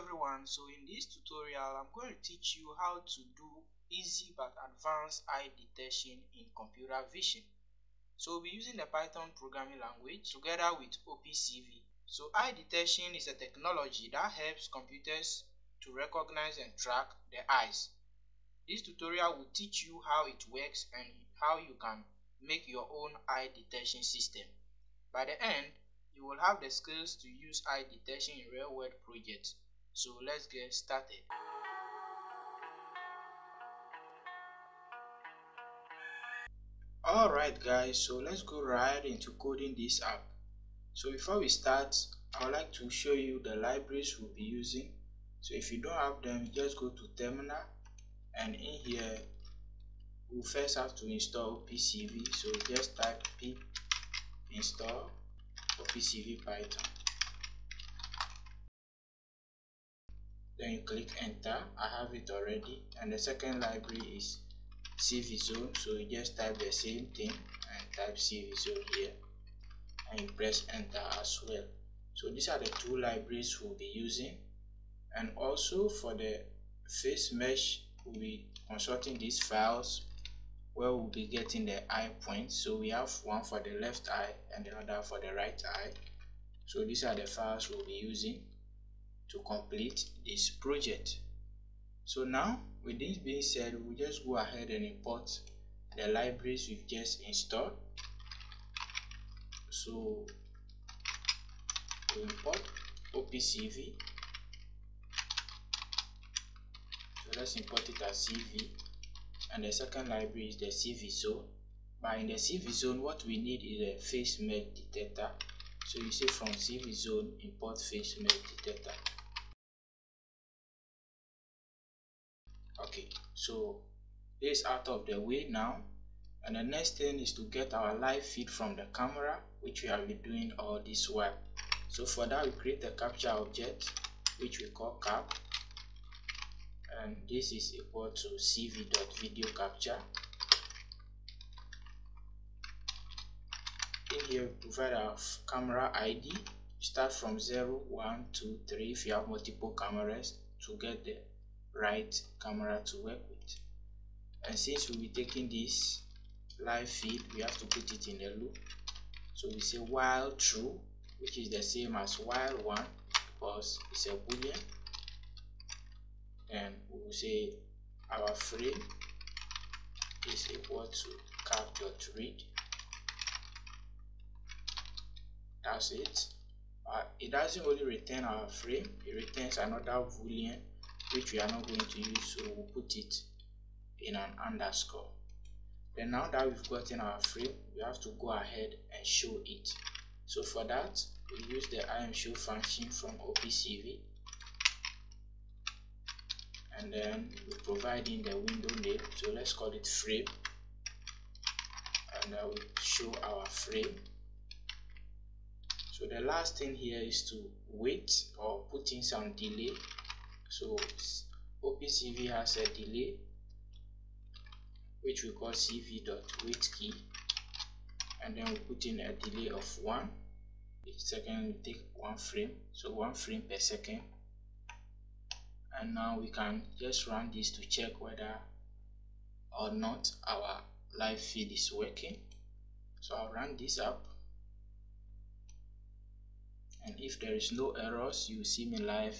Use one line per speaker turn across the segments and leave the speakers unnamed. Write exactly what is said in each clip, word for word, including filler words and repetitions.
everyone, so in this tutorial I'm going to teach you how to do easy but advanced eye detection in computer vision. So we'll be using the Python programming language together with OpenCv. So eye detection is a technology that helps computers to recognize and track the eyes. This tutorial will teach you how it works and how you can make your own eye detection system. By the end, you will have the skills to use eye detection in real-world projects. So let's get started. Alright guys, so let's go right into coding this app. So before we start, I would like to show you the libraries we'll be using. So if you don't have them, just go to terminal, and in here we'll first have to install OpenCv. So just type pip install OpenCv Python. Then you click enter. I have it already. And the second library is CVZone, so you just type the same thing and type CVZone here, and you press enter as well. So these are the two libraries we'll be using. And also for the face mesh, we'll be consulting these files where we'll be getting the eye points. So we have one for the left eye and the other for the right eye. So these are the files we'll be using to complete this project. So now, with this being said, we'll just go ahead and import the libraries we've just installed. So we'll import OpenCv. So let's import it as C V, and the second library is the CVZone. But in the CVZone, what we need is a face mesh detector. So you say from CVZone import face mesh detector. Okay, so this is out of the way now, and the next thing is to get our live feed from the camera, which we have been doing all this while. So for that, we create a capture object which we call cap, and this is equal to cv.video capture. In here we provide our camera I D. Start from zero, one, two, three if you have multiple cameras to get the right camera to work with. And since we'll be taking this live feed, we have to put it in a loop. So we say while true, which is the same as while one because it's a boolean. And we will say our frame is equal to cap.read. That's it. Uh, it doesn't only return our frame, it returns another boolean which we are not going to use, so we'll put it in an underscore. Then now that we've gotten our frame, we have to go ahead and show it. So for that, we use the imShow function from OpenCv, and then we provide in the window name. So let's call it frame, and uh, we show our frame. So the last thing here is to wait or put in some delay. So OpenCv has a delay which we call cv.waitKey, and then we put in a delay of one. Each second we take one frame, so one frame per second. And now we can just run this to check whether or not our live feed is working. So I'll run this up, and if there is no errors, you will see me live.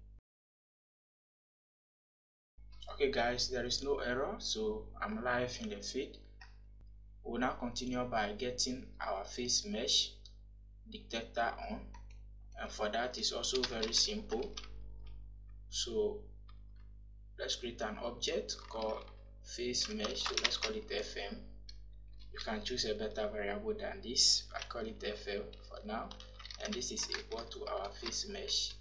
Okay guys, there is no error, so I'm live in the feed. We'll now continue by getting our face mesh detector on, and for that is also very simple. So let's create an object called face mesh. So let's call it F M. You can choose a better variable than this. I call it F M for now, and this is equal to our face mesh.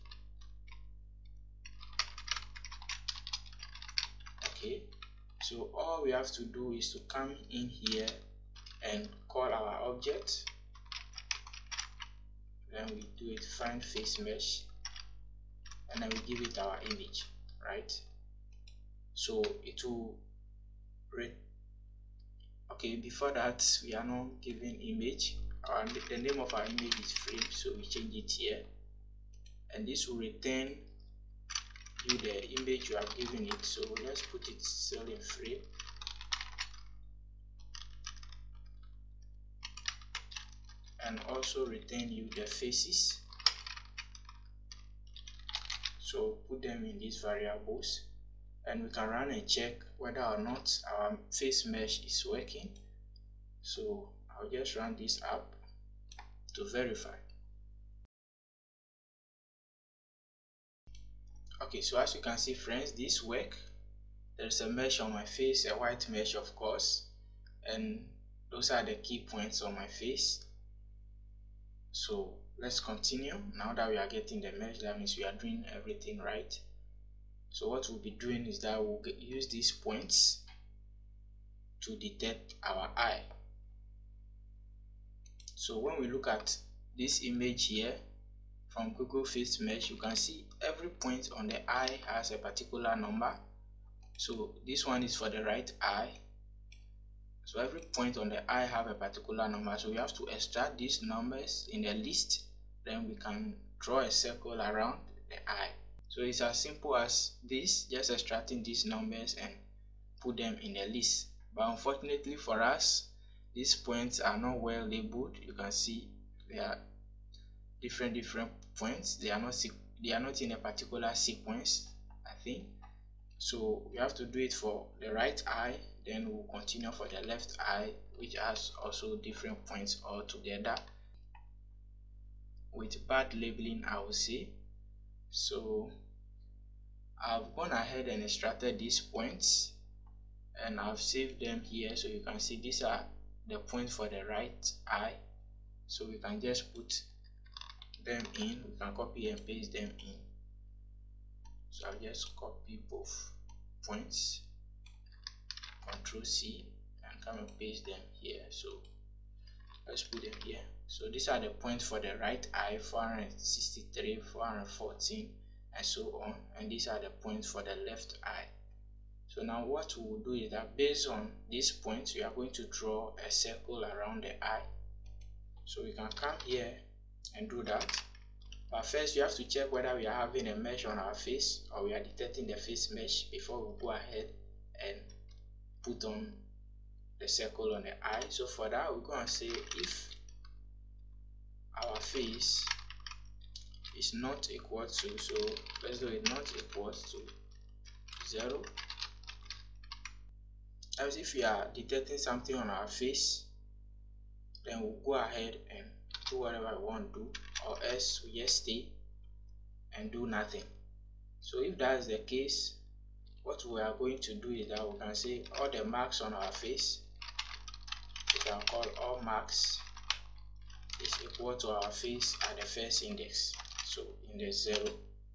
Okay, so all we have to do is to come in here and call our object. Then we do it find face mesh, and then we give it our image, right? So it will read. Okay, before that we are not giving image. Our, the name of our image is frame, so we change it here, and this will return you the image you have given it. So let's put it still in frame. And also return you the faces. So put them in these variables, and we can run and check whether or not our face mesh is working. So I'll just run this app to verify. Okay, so as you can see, friends, this work. There's a mesh on my face, a white mesh of course, and those are the key points on my face. So let's continue. Now that we are getting the mesh, that means we are doing everything right. So what we'll be doing is that we'll get, use these points to detect our eye. So when we look at this image here from Google Face Mesh, you can see every point on the eye has a particular number. So this one is for the right eye. So every point on the eye have a particular number. So we have to extract these numbers in a list. Then we can draw a circle around the eye. So it's as simple as this, just extracting these numbers and put them in a list. But unfortunately for us, these points are not well labeled. You can see they are different different points. They are not they are not in a particular sequence, I think. So we have to do it for the right eye, then we'll continue for the left eye, which has also different points altogether with bad labeling, I will say. So I've gone ahead and extracted these points and I've saved them here. So you can see these are the points for the right eye. So we can just put them in, we can copy and paste them in. So I'll just copy both points, Control C, and come and paste them here. So let's put them here. So these are the points for the right eye, four hundred sixty-three, four hundred fourteen, and so on. And these are the points for the left eye. So now what we will do is that based on these points, we are going to draw a circle around the eye. So we can come here and do that. But first we have to check whether we are having a mesh on our face or we are detecting the face mesh before we go ahead and put on the circle on the eye. So for that, we're going to say if our face is not equal to, so let's do it not equal to zero. That is, if we are detecting something on our face, then we'll go ahead and do whatever we want to do, or else we just stay and do nothing. So if that is the case, what we are going to do is that we can say all the marks on our face, we can call all marks is equal to our face at the first index, so index zero.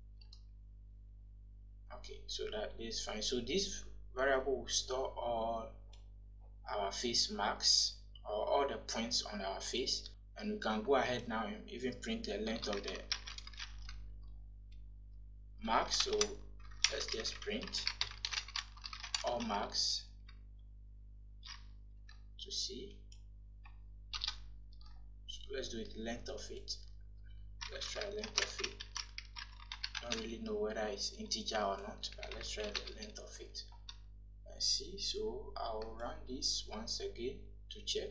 Okay, so that is fine. So this variable will store all our face marks or all the points on our face, and we can go ahead now and even print the length of the marks. So let's just print all marks to see. So let's do it length of it. Let's try length of it. Don't really know whether it's integer or not, but let's try the length of it and see. So I'll run this once again to check.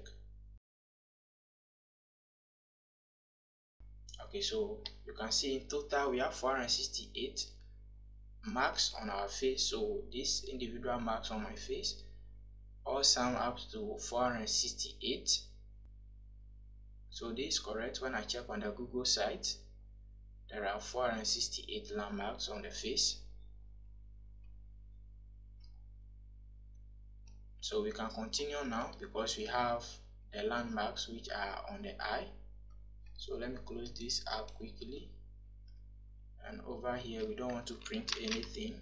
Okay, so you can see in total we have four hundred sixty-eight marks on our face. So these individual marks on my face all sum up to four hundred sixty-eight. So this is correct. When I check on the Google site, there are four hundred sixty-eight landmarks on the face. So we can continue now because we have the landmarks which are on the eye. So let me close this up quickly, and over here we don't want to print anything.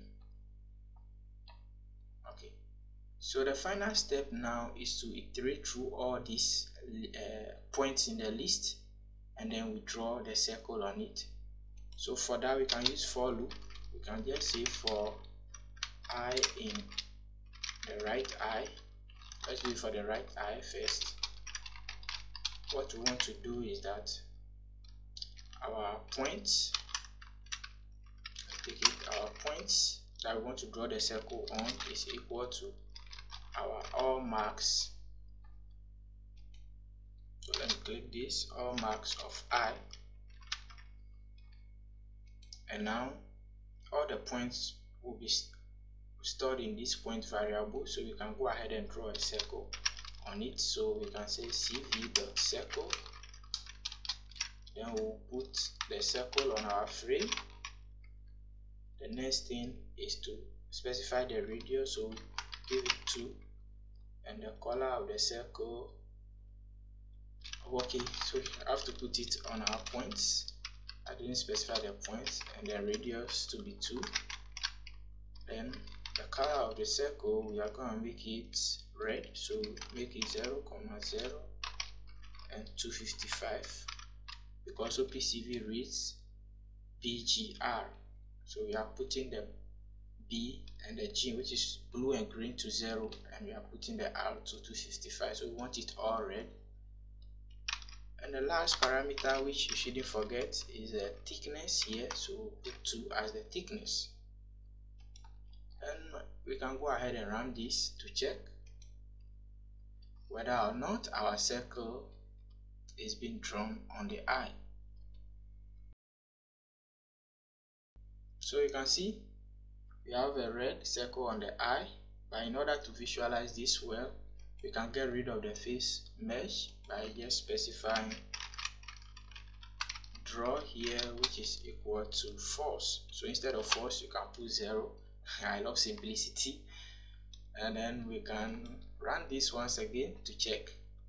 Okay, so the final step now is to iterate through all these uh, points in the list, and then we draw the circle on it. So for that we can use for loop. We can just say for eye in the right eye. Let's do it for the right eye first. What we want to do is that our points, let's take it, our points that we want to draw the circle on is equal to our all marks. So let me click this, all marks of I, and now all the points will be stored in this point variable, so we can go ahead and draw a circle on it. So we can say cv.circle, then we'll put the circle on our frame. The next thing is to specify the radius, so give it two, and the color of the circle, okay, so we have to put it on our points. I didn't specify the points, and the radius to be two. Then the color of the circle, we are going to make it red, so make it zero, zero and two fifty-five, because O P C V reads B G R, so we are putting the B and the G, which is blue and green, to zero, and we are putting the R to two fifty-five, so we want it all red. And the last parameter, which you shouldn't forget, is the thickness here, so we'll put two as the thickness. And we can go ahead and run this to check whether or not our circle is being drawn on the eye. So you can see we have a red circle on the eye, but in order to visualize this well, we can get rid of the face mesh by just specifying draw here, which is equal to false. So instead of false, you can put zero. I love simplicity. And then we can run this once again to check.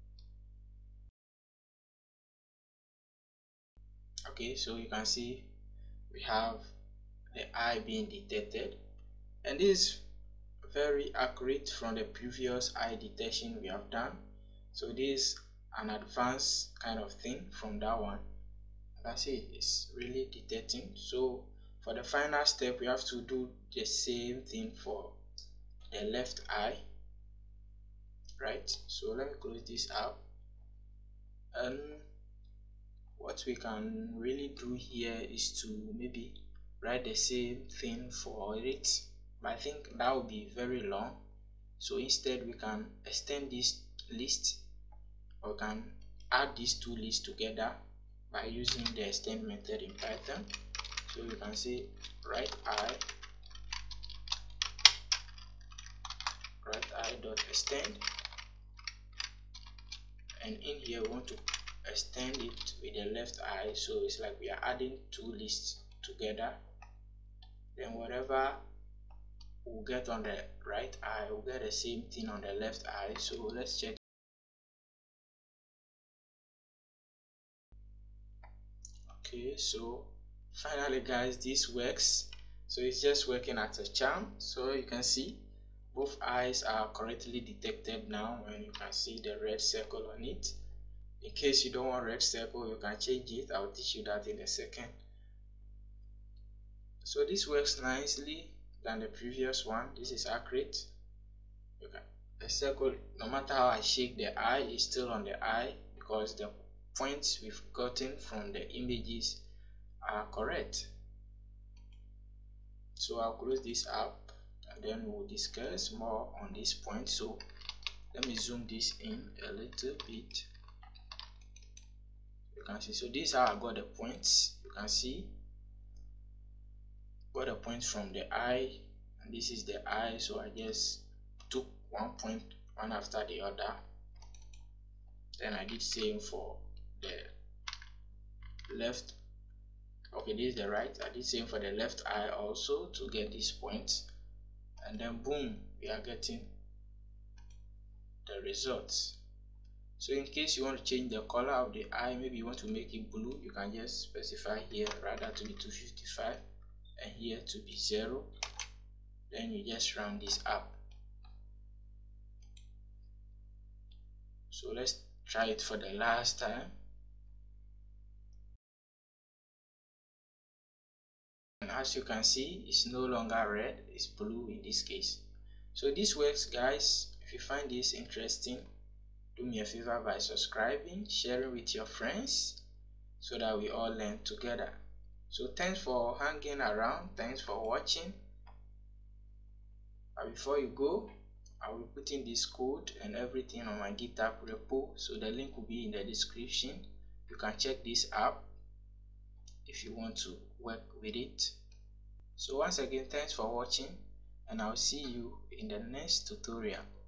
Okay, so you can see we have the eye being detected, and this is very accurate from the previous eye detection we have done. So this is an advanced kind of thing from that one. You can see it's really detecting. So for the final step, we have to do the same thing for the left eye, right? So let me close this up, and what we can really do here is to maybe write the same thing for it, but I think that would be very long. So instead we can extend this list, or can add these two lists together by using the extend method in Python. So you can say right eye right eye dot extend, and in here we want to extend it with the left eye, so it's like we are adding two lists together. Then whatever we'll get on the right eye, we'll get the same thing on the left eye. So let's check. Okay, so finally guys, this works. So it's just working as a charm. So you can see both eyes are correctly detected now, and you can see the red circle on it. In case you don't want red circle, you can change it. I'll teach you that in a second. So this works nicely than the previous one. This is accurate. You can, the circle, no matter how I shake the eye, is still on the eye because the points we've gotten from the images are correct. So I'll close this up, and then we'll discuss more on this point. So let me zoom this in a little bit. You can see, so this is how I got the points. You can see got the points from the eye, and this is the eye, so I just took one point one after the other. Then I did same for the left. Okay, this is the right. I did same for the left eye also to get these points, and then boom, we are getting the results. So in case you want to change the color of the eye, maybe you want to make it blue, you can just specify here rather to be two fifty-five and here to be zero. Then you just round this up. So let's try it for the last time. And as you can see, it's no longer red, it's blue in this case. So this works guys. If you find this interesting, do me a favor by subscribing, sharing with your friends, so that we all learn together. So thanks for hanging around, thanks for watching. But before you go, I will put in this code and everything on my GitHub repo, so the link will be in the description. You can check this out if you want to work with it. So once again, thanks for watching, and I'll see you in the next tutorial.